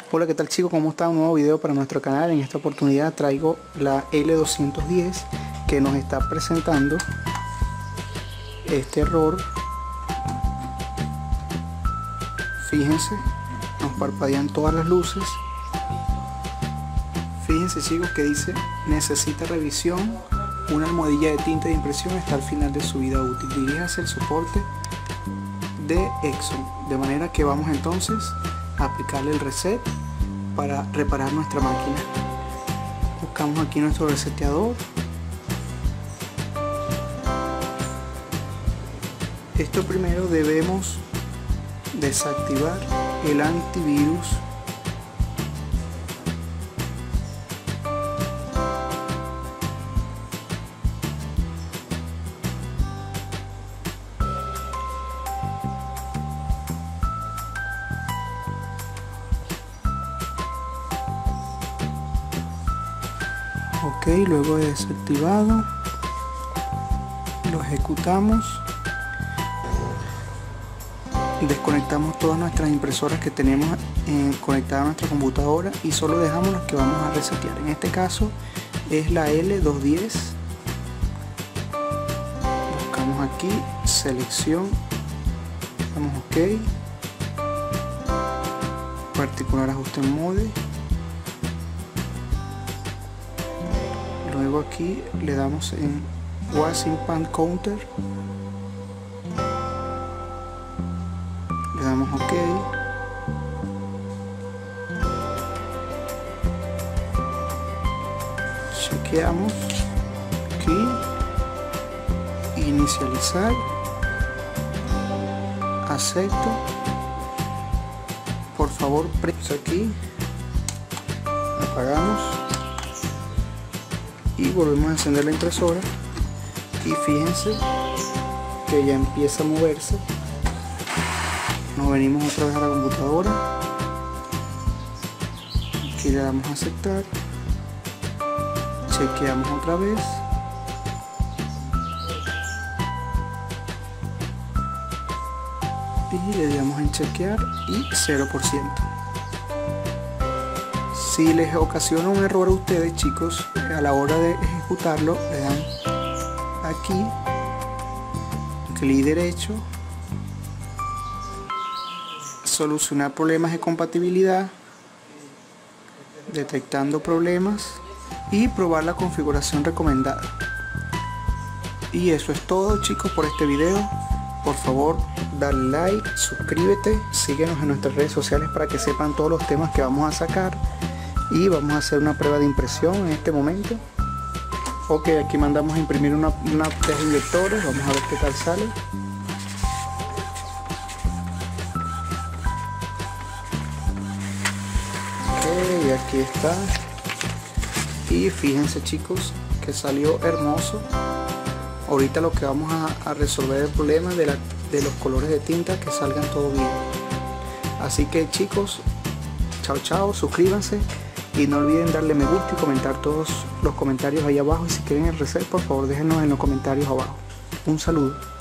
Hola, ¿qué tal chicos? ¿Cómo está? Un nuevo video para nuestro canal. En esta oportunidad traigo la L210 que nos está presentando este error. Fíjense, nos parpadean todas las luces. Fíjense chicos que dice necesita revisión, una almohadilla de tinta de impresión está al final de su vida útil, diríjase al soporte de Exxon. De manera que vamos entonces a aplicarle el reset para reparar nuestra máquina. Buscamos aquí nuestro reseteador. Esto primero debemos desactivar el antivirus . Ok, luego de desactivado lo ejecutamos, desconectamos todas nuestras impresoras que tenemos conectadas a nuestra computadora y solo dejamos las que vamos a resetear. En este caso es la L210. Buscamos aquí selección, damos ok, particular ajuste en mode. Luego aquí le damos en Wasting Pan Counter, le damos ok, chequeamos aquí, inicializar, acepto, por favor presa aquí, apagamos y volvemos a encender la impresora y fíjense que ya empieza a moverse. Nos venimos otra vez a la computadora, aquí le damos a aceptar, chequeamos otra vez y le damos en chequear y 0%. Si les ocasiona un error a ustedes chicos a la hora de ejecutarlo, le dan aquí clic derecho, solucionar problemas de compatibilidad, detectando problemas y probar la configuración recomendada. Y eso es todo chicos por este video. Por favor dale like, suscríbete, síguenos en nuestras redes sociales para que sepan todos los temas que vamos a sacar. Y vamos a hacer una prueba de impresión en este momento. Ok, aquí mandamos a imprimir una de inyectores, vamos a ver qué tal sale. Ok, aquí está. Y fíjense chicos que salió hermoso. Ahorita lo que vamos a resolver es el problema de los colores de tinta, que salgan todo bien. Así que chicos, chao chao, suscríbanse. Y no olviden darle me gusta y comentar todos los comentarios ahí abajo. Y si quieren el reset, por favor déjenos en los comentarios abajo. Un saludo.